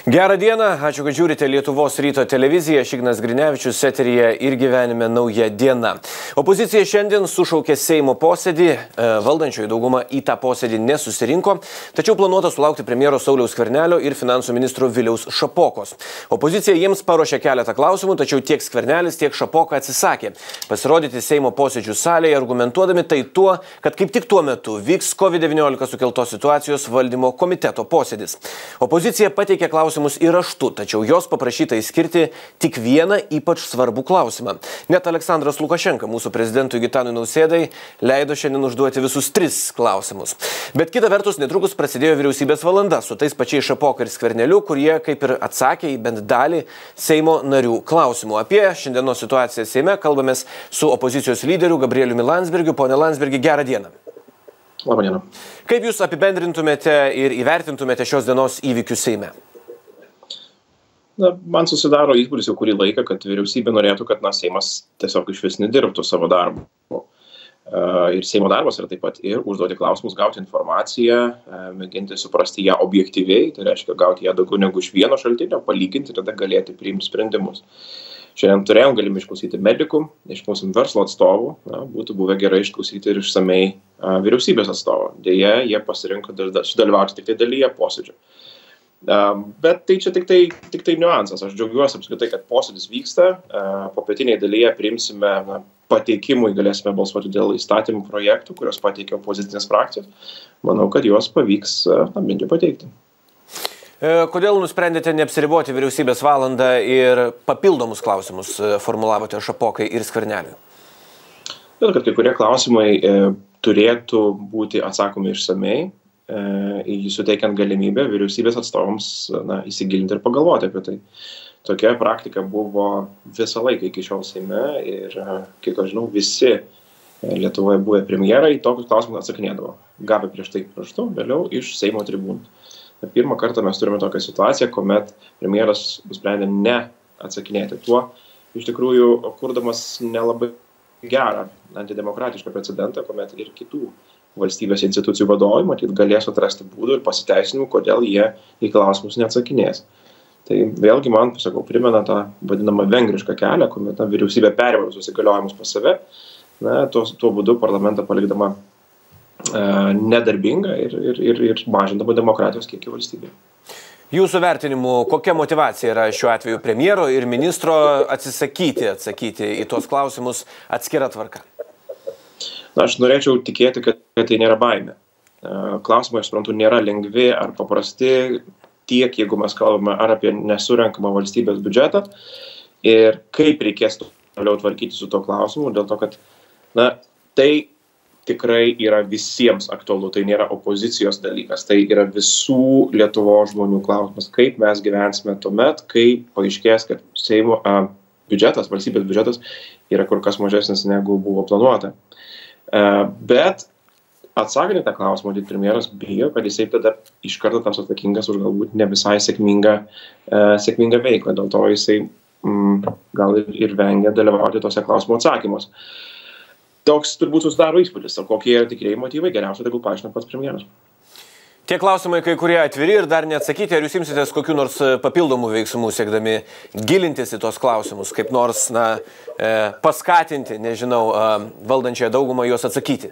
Gerą dieną, ačiū, kad žiūrite Lietuvos ryto televiziją. Ignas Grinevičius, eteryje ir gyvenime nauja diena. Opozicija šiandien sušaukė Seimo posėdį, valdančioji dauguma į tą posėdį nesusirinko, tačiau planuota sulaukti premjero Sauliaus Skvernelio ir finansų ministro Viliaus Šapokos. Opozicija jiems paruošė keletą klausimų, tačiau tiek Skvernelis, tiek Šapoka atsisakė pasirodyti Seimo posėdžių salėje, argumentuodami tai tuo, kad kaip tik tuo metu vyks COVID-19 sukeltos situacijos valdymo komiteto posėdis. Opozicija pateikė klausimus ir raštu, tačiau jos paprašyta išskirti tik vieną ypač svarbų klausimą. Net Aleksandras Lukašenka, mūsų prezidentui Gitanui Nausėdai, leido šiandien užduoti visus 3 klausimus. Bet kita vertus, netrukus prasidėjo vyriausybės valanda su tais pačiais Šapoka ir Skverneliu, kurie kaip ir atsakė į bent dalį Seimo narių klausimų. Apie šiandienos situaciją Seime kalbamės su opozicijos lyderiu Gabrieliumi Landsbergiu. Pone Landsbergi, gerą dieną. Labą dieną. Kaip jūs apibendrintumėte ir įvertintumėte šios dienos įvykius Seime? Man susidaro įspūdis jau kurį laiką, kad vyriausybė norėtų, kad Seimas tiesiog iš vis nedirbtų savo darbo. Ir Seimo darbas yra taip pat ir užduoti klausimus, gauti informaciją, mėginti suprasti ją objektyviai, tai reiškia gauti ją daugiau negu iš vieno šaltinio, palyginti ir tada galėti priimti sprendimus. Šiandien turėjom galimybę išklausyti medikų, išklausėm verslo atstovų, būtų buvę gerai išklausyti ir išsamei vyriausybės atstovų. Deja, jie pasirinko sudalyvauti tik tai dalyje posėdžio. Bet tai čia tik tai niuansas. Aš džiaugiuosi apskritai, kad posėdis vyksta. Popietinėje dalyje priimsime pateikimui, galėsime balsuoti dėl įstatymų projektų, kurios pateikė opozicinės frakcijos. Manau, kad juos pavyks bent jau pateikti. Kodėl nusprendėte neapsiriboti vyriausybės valandą ir papildomus klausimus formulavote Šapokai ir Skverneliui? Todėl, kad kai kurie klausimai turėtų būti atsakomi išsamei, suteikiant galimybę vyriausybės atstovams įsigilinti ir pagalvoti apie tai. Tokia praktika buvo visą laiką iki šiol Seime ir, kiek aš žinau, visi Lietuvoje buvę premjerai tokius klausimus atsakinėdavo. Gavę prieš tai raštu, vėliau iš Seimo tribūnų. Pirmą kartą mes turime tokią situaciją, kuomet premjeras nusprendė neatsakinėti tuo, iš tikrųjų kurdamas nelabai gerą antidemokratišką precedentą, kuomet ir kitų valstybės institucijų vadovai, matyt, galės atrasti būdų ir pasiteisinimų, kodėl jie į klausimus neatsakinės. Tai vėlgi man, pasakau, primena tą vadinamą vengrišką kelią, kuomet vyriausybė perima visus įgaliojimus pas save, tuo būdu parlamentą palikdama nedarbingą ir mažindama demokratijos kiekį valstybėje. Jūsų vertinimu, kokia motyvacija yra šiuo atveju premjero ir ministro atsakyti į tuos klausimus atskira tvarka? Aš norėčiau tikėti, kad tai nėra baimė. Klausimai, aš suprantu, nėra lengvi ar paprasti tiek, jeigu mes kalbame ar apie nesurenkamą valstybės biudžetą ir kaip reikės toliau tvarkyti su to klausimu, dėl to, kad tai tikrai yra visiems aktualu, tai nėra opozicijos dalykas, tai yra visų Lietuvos žmonių klausimas, kaip mes gyvensime tuomet, kai paaiškės, kad Seimo biudžetas, valstybės biudžetas yra kur kas mažesnis negu buvo planuota. Bet atsakant į tą klausimą, premjeras bijo, kad jisai tada iš karto taps atsakingas už galbūt ne visai sėkmingą veiklą, dėl to jisai gal ir vengia dalyvauti tose klausimų atsakymuose. Toks turbūt susidaro įspūdis, o kokie yra tikrieji motyvai, geriausia tegul paaiškina pats premjeras. Tie klausimai, kai kurie atviri ir dar neatsakyti, ar jūs imsitės kokių nors papildomų veiksmų, siekdami gilintis į tos klausimus, kaip nors paskatinti, nežinau, valdančiąją daugumą juos atsakyti?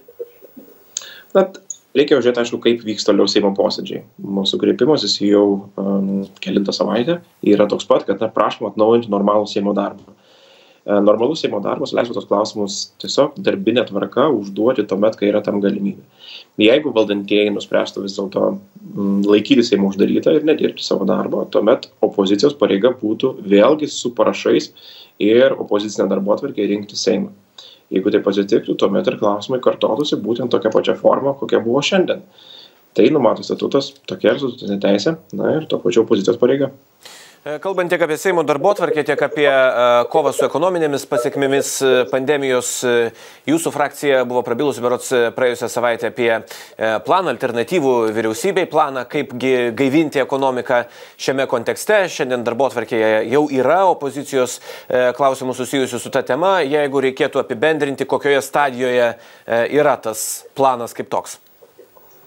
Reikia žiūrėti, aišku, kaip vyks toliau Seimo posėdžiai. Mūsų kreipimasis jau kelintą savaitę yra toks pat, kad prašom atnaujinti normalų Seimo darbą. Normalus Seimo darbas leisų tos klausimus tiesiog darbinė tvarka užduoti tuomet, kai yra tam galimybė. Jeigu valdantieji nuspręstų vis dėlto laikyti Seimo uždarytą ir nedirbti savo darbo, tuomet opozicijos pareiga būtų vėlgi su parašais ir opozicinę darbotvarkę rinkti Seimą. Jeigu tai pasitiktų, tuomet ir klausimai kartotųsi būtent tokia pačia forma, kokia buvo šiandien. Tai numato statutas, tokia statutinė teisė, ir to pačio opozicijos pareiga. Kalbant tiek apie Seimo darbotvarkę, tiek apie kovą su ekonominėmis pasiekmėmis pandemijos, jūsų frakcija buvo prabilusi berods praėjusią savaitę apie planą, alternatyvų vyriausybei planą, kaip gaivinti ekonomiką šiame kontekste. Šiandien darbotvarkėje jau yra opozicijos klausimų susijusių su ta tema. Jeigu reikėtų apibendrinti, kokioje stadijoje yra tas planas kaip toks?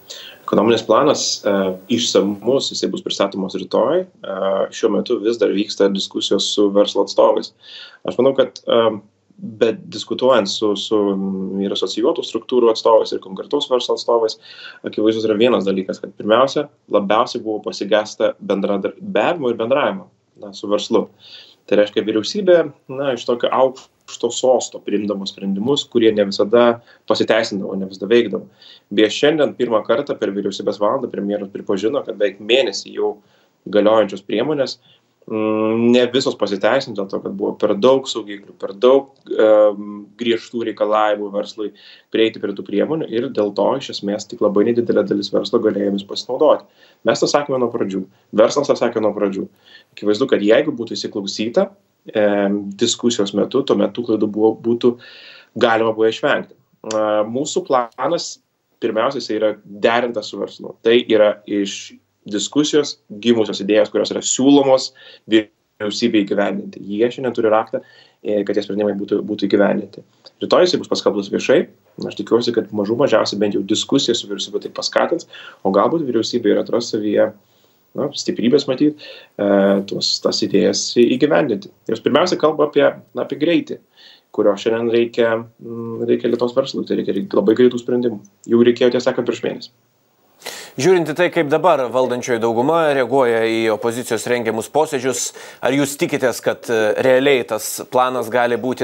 Ekonominis planas išsamus, jisai bus pristatomas rytoj. Šiuo metu vis dar vyksta diskusijos su verslo atstovais. Aš manau, kad bet diskutuojant su ir asocijuotų struktūrų atstovais ir konkretaus verslo atstovais, akivaizdus yra vienas dalykas, kad pirmiausia, labiausiai buvo pasigesta bendradarbiavimo ir bendravimo su verslu. Tai reiškia, vyriausybė iš tokio aukšto sosto priimdavo sprendimus, kurie ne visada pasiteisindavo, ne visada veikdavo. Beje, šiandien pirmą kartą per vyriausybės valandą premjeras pripažino, kad beveik mėnesį jau galiojančios priemonės ne visos pasiteisino dėl to, kad buvo per daug saugiklių, per daug griežtų reikalavimų verslui prieiti prie tų priemonių ir dėl to iš esmės tik labai nedidelė dalis verslo galėjo jomis pasinaudoti. Mes tą sakėme nuo pradžių, verslas tą sakė nuo pradžių. Akivaizdu, kad jeigu būtų įsiklausyta diskusijos metu, tuomet tų klaidų būtų galima buvo išvengti. Mūsų planas pirmiausiai yra derintas su verslu. Tai yra iš diskusijos gimusios idėjos, kurios yra siūlomos vyriausybei įgyvendinti. Jie šiandien turi raktą, kad tie sprendimai būtų įgyvendinti. Rytoj jisai bus paskelbtas viešai. Aš tikiuosi, kad mažiausiai bent jau diskusija su vyriausybė tai paskatins, o galbūt vyriausybė ir atras savyje stiprybės matyti tas idėjas įgyvendinti. Jos pirmiausia kalba apie greitį, kurio šiandien reikia Lietuvos verslui. Tai reikia labai greitų sprendimų. Jau reikėjo tiesą sakant prieš mėnesį. Žiūrint į tai, kaip dabar valdančioji dauguma reaguoja į opozicijos rengiamus posėdžius, ar jūs tikitės, kad realiai tas planas gali būti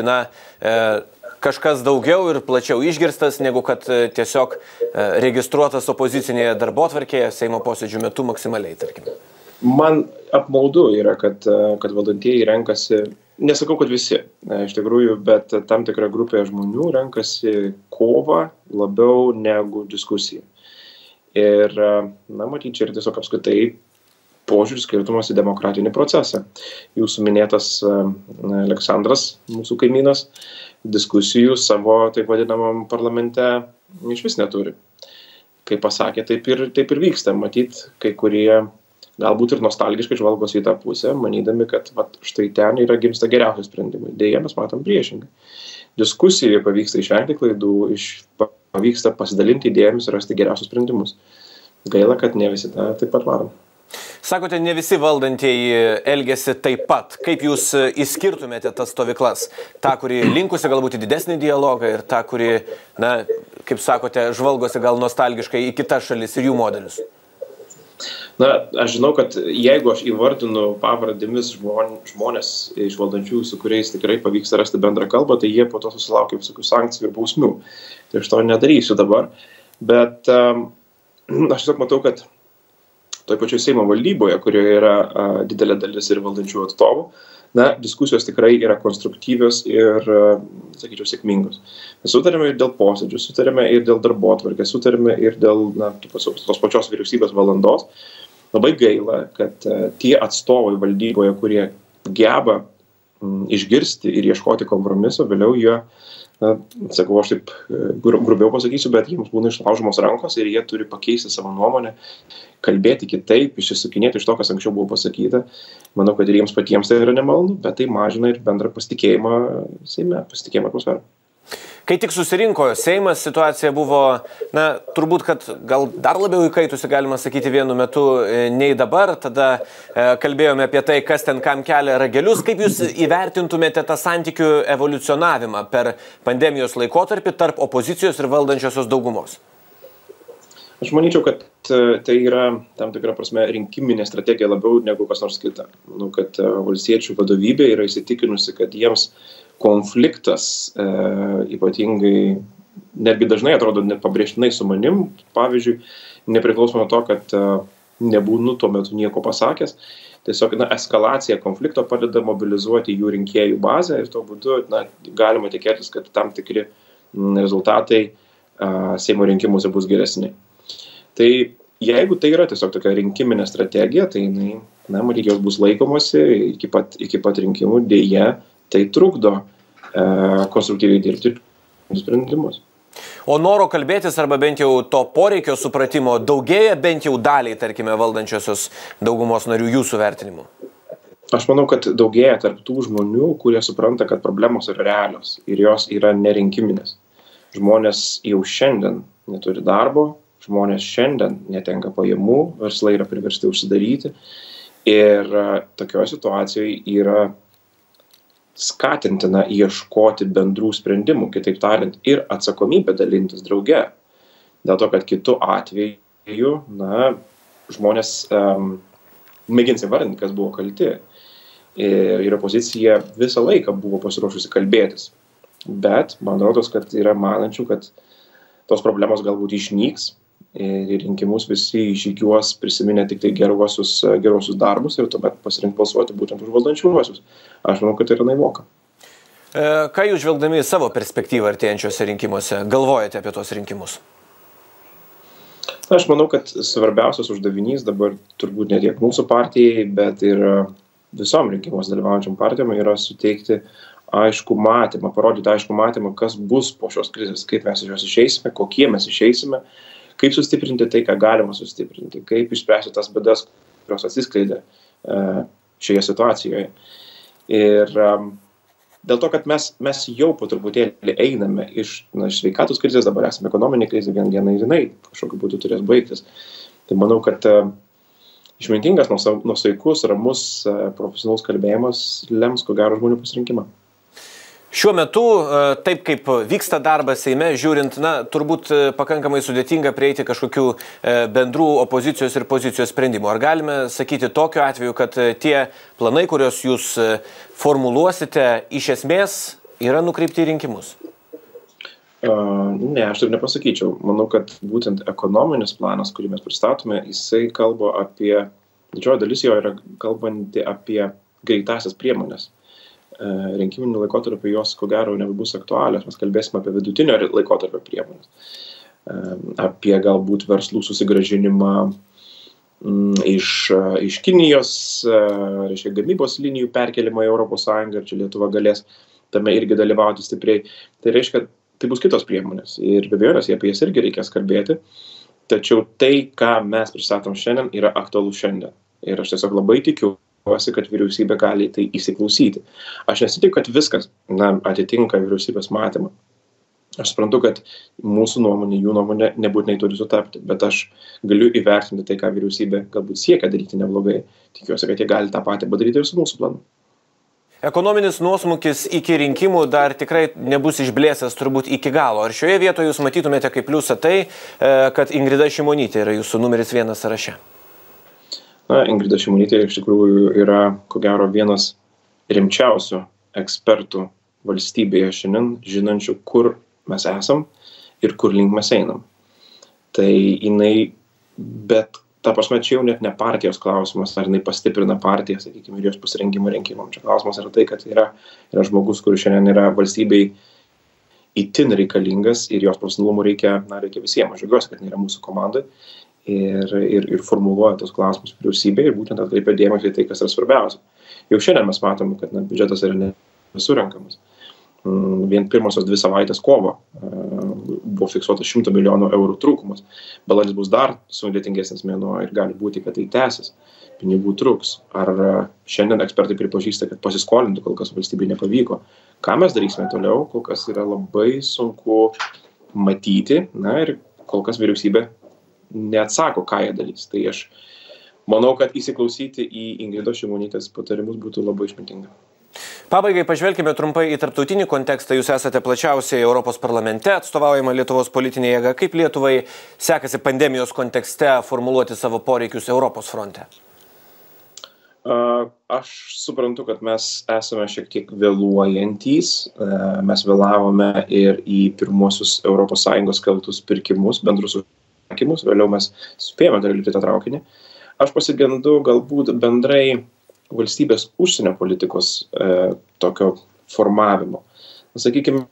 kažkas daugiau ir plačiau išgirstas, negu kad tiesiog registruotas opozicinėje darbotvarkėje Seimo posėdžių metu maksimaliai, tarkime? Man apmaudu yra, kad valdantieji renkasi, nesakau, kad visi, iš tikrųjų, bet tam tikra grupė žmonių renkasi kovą labiau negu diskusiją. Ir, matyt, čia ir tiesiog apskritai požiūris skirtumas į demokratinį procesą. Jūsų minėtas Aleksandras, mūsų kaimynas, diskusijų savo, taip vadinamam, parlamente iš vis neturi. Kaip pasakė, taip ir vyksta. Matyt, kai kurie galbūt ir nostalgiškai žvalgosi į tą pusę, manydami, kad štai ten yra gimsta geriausi sprendimai. Deja, mes matom priešingai. Diskusijoje pavyksta išvengti klaidų, pavyksta pasidalinti idėjomis ir rasti geriausius sprendimus. Gaila, kad ne visi taip pat matom. Sakote, ne visi valdantieji elgiasi taip pat. Kaip jūs išskirtumėte tas stovyklas? Ta, kuri linkusi galbūt į didesnį dialogą ir ta, kuri, kaip sakote, žvalgosi gal nostalgiškai į kitas šalis ir jų modelius? Aš žinau, kad jeigu aš įvardinu pavardėmis žmonės iš valdančiųjų, su kuriais tikrai pavyksta rasti bendrą kalbą, tai jie po to susilaukia visokių sankcijų ir bausmių. Tai aš to nedarysiu dabar. Bet aš tiesiog matau, kad toj pačioj Seimo valdyboje, kurioje yra didelė dalis ir valdančiųjų atstovų, diskusijos tikrai yra konstruktyvios ir, sakyčiau, sėkmingos. Mes sutarėme ir dėl posėdžių, sutarėme ir dėl darbotvarkės, sutarėme ir dėl tos pačios vyriausybės valandos. Labai gaila, kad tie atstovai valdyboje, kurie geba išgirsti ir ieškoti kompromiso, vėliau jie, sakau, aš taip grubiau pasakysiu, bet jiems būna išlaužomos rankos ir jie turi pakeisti savo nuomonę, kalbėti kitaip, išsisukinėti iš to, kas anksčiau buvo pasakyta. Manau, kad ir jiems patiems tai yra nemalonu, bet tai mažina ir bendrą pasitikėjimą Seime, pasitikėjimą atmosferą. Kai tik susirinko Seimas, situacija buvo, turbūt, kad gal dar labiau įkaitusi, galima sakyti, vienu metu nei dabar. Tada kalbėjome apie tai, kas ten kam kelia ragelius. Kaip jūs įvertintumėte tą santykių evoliucionavimą per pandemijos laikotarpį tarp opozicijos ir valdančiosios daugumos? Aš manyčiau, kad tai yra tam tikra prasme rinkiminė strategija labiau negu kas nors kita. Manau, kad valstiečių vadovybė yra įsitikinusi, kad jiems konfliktas ypatingai, netgi dažnai atrodo nepabrėžtinai su manim, pavyzdžiui, nepriklausomai nuo to, kad nebūnu tuo metu nieko pasakęs, tiesiog eskalacija konflikto padeda mobilizuoti jų rinkėjų bazę ir tuo būdu galima tikėtis, kad tam tikri rezultatai Seimo rinkimuose bus geresni. Tai jeigu tai yra tiesiog tokia rinkiminė strategija, tai matyt, jos bus laikomasi iki pat rinkimų, dėja tai trukdo konstruktyviai dirbti sprendimus. O noro kalbėtis arba bent jau to poreikio supratimo daugėja bent jau daliai, tarkime, valdančiosios daugumos narių jūsų vertinimu? Aš manau, kad daugėja tarp tų žmonių, kurie supranta, kad problemos yra realios ir jos yra nerinkiminės. Žmonės jau šiandien neturi darbo, žmonės šiandien netenka pajamų, verslai yra priversti užsidaryti ir tokioje situacijoje yra skatintina ieškoti bendrų sprendimų, kitaip tariant, ir atsakomybę dalintis drauge. Dėl to, kad kitu atveju, žmonės mėgins įvardinti, kas buvo kalti. Ir opozicija visą laiką buvo pasiruošusi kalbėtis. Bet man rodos, kad yra manančių, kad tos problemos galbūt išnyks ir rinkimus visi išžygiuos prisiminę tik tai geruosius darbus ir tuomet pasirink balsuoti būtent už valdančiuosius. Aš manau, kad tai yra naivoka. Ką jūs žvelgdami į savo perspektyvą artėjančiuose rinkimuose galvojate apie tos rinkimus? Aš manau, kad svarbiausias uždavinys dabar turbūt ne tiek mūsų partijai, bet ir visom rinkimuose dalyvaujančiam partijom yra suteikti aišku matymą, parodyti aišku matymą, kas bus po šios krizės, kaip mes iš jos išeisime, kokie mes išeisime, kaip sustiprinti tai, ką galima sustiprinti, kaip išspręsti tas bėdas, kurios atsiskleidė šioje situacijoje. Ir dėl to, kad mes jau po truputėlį einame iš sveikatos krizės, dabar esame ekonominė krizė, vien diena ir jinai kažkokiu būdu turės baigtis. Tai manau, kad išmintingas, nuosaikus, ramus, profesionalus kalbėjimas lems, ko gero, žmonių pasirinkimą. Šiuo metu, taip kaip vyksta darbas Seime, žiūrint, turbūt pakankamai sudėtinga prieiti kažkokių bendrų opozicijos ir pozicijos sprendimų. Ar galime sakyti tokiu atveju, kad tie planai, kuriuos jūs formuluosite, iš esmės yra nukreipti į rinkimus? Ne, aš taip nepasakyčiau. Manau, kad būtent ekonominis planas, kurį mes pristatome, jisai kalba apie, didžioji dalis jo yra kalbanti apie greitasias priemonės. Rinkiminių laikotarpio jos, ko gero, nebebus aktualios. Mes kalbėsime apie vidutinio laikotarpio priemonės. Apie galbūt verslų susigrąžinimą iš Kinijos, reiškia gamybos linijų perkelimą į Europos Sąjungą, ir čia Lietuva galės tame irgi dalyvauti stipriai. Tai reiškia, tai bus kitos priemonės. Ir be abejonės, apie jas irgi reikės kalbėti. Tačiau tai, ką mes pristatom šiandien, yra aktualu šiandien. Ir aš tiesiog labai tikiu, kad vyriausybė gali tai įsiklausyti. Aš nesitikiu, kad viskas atitinka vyriausybės matymą. Aš suprantu, kad mūsų nuomonė, jų nuomonė nebūtinai turi sutapti, bet aš galiu įvertinti tai, ką vyriausybė galbūt siekia daryti neblogai. Tikiuosi, kad jie gali tą patį padaryti ir su mūsų planu. Ekonominis nuosmukis iki rinkimų dar tikrai nebus išblėsęs turbūt iki galo. Ar šioje vietoje jūs matytumėte kaip pliusą tai, kad Ingrida Šimonytė yra jūsų numeris 1 sąraše? Ingrida Šimonytė iš tikrųjų yra, ko gero, vienas rimčiausių ekspertų valstybėje šiandien, žinančių, kur mes esam ir kur link mes einam. Tai jinai, bet ta prasme, čia jau net ne partijos klausimas, ar jinai pastiprina partiją, sakykime, ir jos pasirengimą rinkimam. Čia klausimas yra tai, kad yra žmogus, kuris šiandien yra valstybei itin reikalingas ir jos profesionalumo reikia visiems. Aš džiaugiuosi, kad nėra mūsų komandai. Ir formuluoja tos klausimus vyriausybė ir būtent atkreipia dėmesį į tai, kas yra svarbiausia. Jau šiandien mes matome, kad biudžetas yra nesurenkamas. Vien pirmosios 2 savaitės kovo buvo fiksuotas 100 milijonų eurų trūkumas. Balandis bus dar sudėtingesnis mėnuo ir gali būti, kad tai tęsis. Pinigų trūks. Ar šiandien ekspertai pripažįsta, kad pasiskolinti kol kas valstybei nepavyko? Ką mes darysime toliau, kol kas yra labai sunku matyti, ir kol kas vyriausybė neatsako, ką jie darys. Tai aš manau, kad įsiklausyti į Ingridos Šimonytės patarimus būtų labai išmintinga. Pabaigai pažvelkime trumpai į tarptautinį kontekstą. Jūs esate plačiausiai Europos parlamente atstovaujama Lietuvos politinė jėga. Kaip Lietuvai sekasi pandemijos kontekste formuluoti savo poreikius Europos fronte? Aš suprantu, kad mes esame šiek tiek vėluojantys. Mes vėlavome ir į pirmuosius ES keltus pirkimus, bendrus užsakymus. Vėliau mes spėjome dar lipti tą traukinį. Aš pasigendu galbūt bendrai valstybės užsienio politikos tokio formavimo. Sakykime,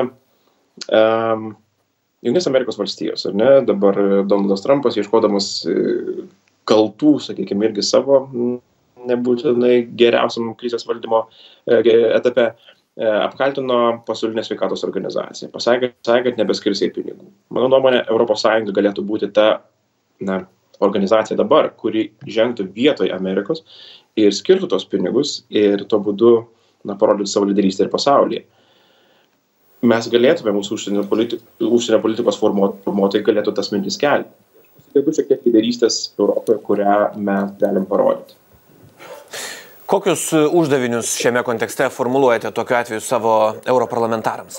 Jungtinės Amerikos valstijos, ar ne? Dabar Donaldas Trumpas, ieškodamas kaltų, sakykime, irgi savo nebūtinai geriausiam krizės valdymo etape, apkaltino pasaulinę sveikatos organizaciją. Pasakė, kad nebeskirs jai pinigų. Mano nuomonė, ES galėtų būti ta organizacija dabar, kuri žengtų vietoj Amerikos ir skirtų tos pinigus ir tuo būdu parodyti savo lyderystę ir pasaulyje. Mes galėtume, mūsų užsienio politikos formuotojai galėtų tas mintis kelti. tai bus šiek tiek lyderystės Europoje, kurią mes galim parodyti. Kokius uždavinius šiame kontekste formuluojate tokiu atveju savo europarlamentarams?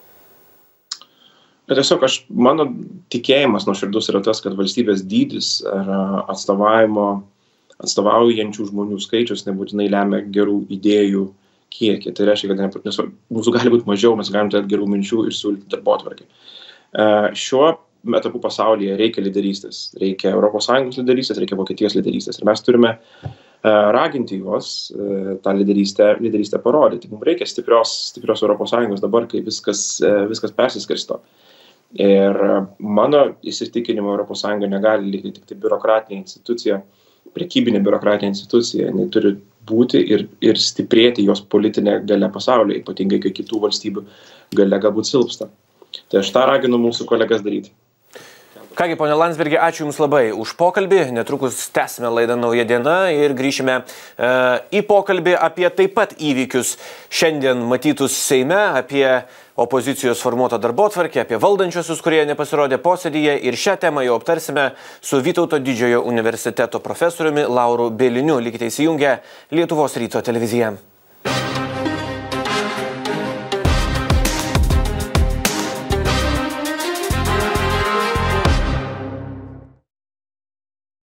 Tiesiog mano tikėjimas nuoširdus yra tas, kad valstybės dydis ar atstovaujančių žmonių skaičius nebūtinai lemia gerų idėjų kiekį. Tai reiškia, kad mūsų gali būti mažiau, mes galim turėti gerų minčių ir siūlyti darbotvarkę. Šiuo etapu pasaulyje reikia lyderystės. Reikia ES lyderystės, reikia Vokietijos lyderystės. Ir mes turime raginti juos tą lyderystę parodyti. Mums reikia stiprios ES dabar, kai viskas persiskirsto. Ir mano įsitikinimo ES negali likti tik tai biurokratinė institucija, prekybinė biurokratinė institucija. Jinai turi būti ir stiprėti jos politinė galia pasaulyje, ypatingai kai kitų valstybių galia galbūt silpsta. Tai aš tą raginu mūsų kolegas daryti. Kągi, ponia Landsbergi, ačiū Jums labai už pokalbį. Netrukus tęsime laidą Nauja diena ir grįšime į pokalbį apie taip pat įvykius šiandien matytus Seime, apie opozicijos formuotą darbotvarkę, apie valdančiosius, kurie nepasirodė posėdyje. Ir šią temą jau aptarsime su Vytauto Didžiojo universiteto profesoriumi Lauru Bieliniu. Likite įsijungę Lietuvos ryto televiziją.